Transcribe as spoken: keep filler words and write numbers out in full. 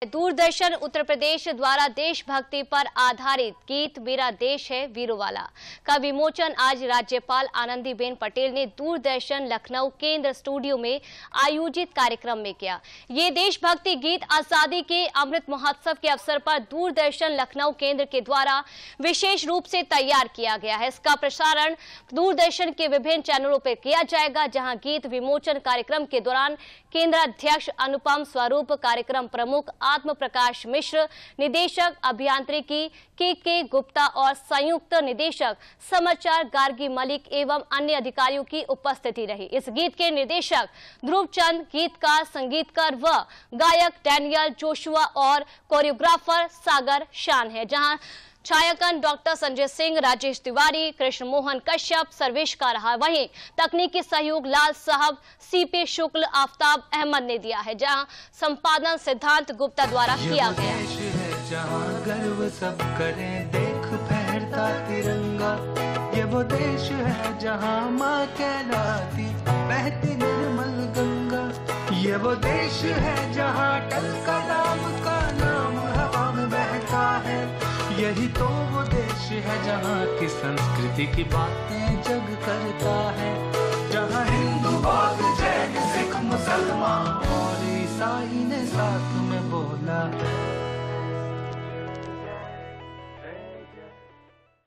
दूरदर्शन उत्तर प्रदेश द्वारा देशभक्ति पर आधारित गीत मेरा देश है वीरों वाला का विमोचन आज राज्यपाल आनंदीबेन पटेल ने दूरदर्शन लखनऊ केंद्र स्टूडियो में आयोजित कार्यक्रम में किया। ये देशभक्ति गीत आजादी के अमृत महोत्सव के अवसर पर दूरदर्शन लखनऊ केंद्र के द्वारा विशेष रूप से तैयार किया गया है। इसका प्रसारण दूरदर्शन के विभिन्न चैनलों पर किया जाएगा, जहां गीत विमोचन कार्यक्रम के दौरान केंद्राध्यक्ष अनुपम स्वरूप, कार्यक्रम प्रमुख आत्म प्रकाश मिश्र, निदेशक अभियांत्रिकी के के गुप्ता और संयुक्त निदेशक समाचार गार्गी मलिक एवं अन्य अधिकारियों की उपस्थिति रही। इस गीत के निर्देशक ध्रुव चंद, गीतकार, संगीतकार व गायक डैनियल जोशुआ और कोरियोग्राफर सागर शान है, जहां छायांकन डॉक्टर संजय सिंह, राजेश तिवारी, कृष्ण मोहन कश्यप, सर्वेश का रहा। वहीं तकनीकी सहयोग लाल साहब, सीपी शुक्ल, आफ्ताब अहमद ने दिया है, जहां संपादन सिद्धांत गुप्ता द्वारा किया गया। जहां गर्व सब करें देख फहरता तिरंगा, ये वो देश है जहां माँ कहलाती बहती निर्मल गंगा, ये वो देश है जहां टल कलाम का नाम हवा में बहता है, यही तो वो देश है जहाँ की संस्कृति की बातें जग करता है, जहाँ हिंदू बौद्ध जैन सिख मुसलमान और ईसाई ने साथ में बोला है।